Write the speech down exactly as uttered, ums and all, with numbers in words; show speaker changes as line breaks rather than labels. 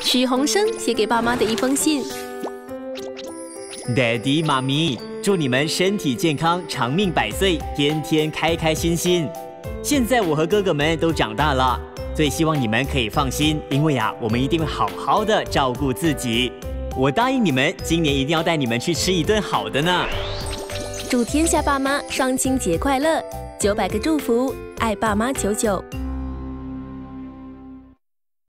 许宏生写给爸妈的一封信。
Daddy 妈咪，祝你们身体健康，长命百岁，天天开开心心。现在我和哥哥们都长大了，最希望你们可以放心，因为啊，我们一定会好好的照顾自己。我答应你们，今年一定要带你们去吃一顿好的呢。
祝天下爸妈双亲节快乐！九百个祝福，爱爸妈九九。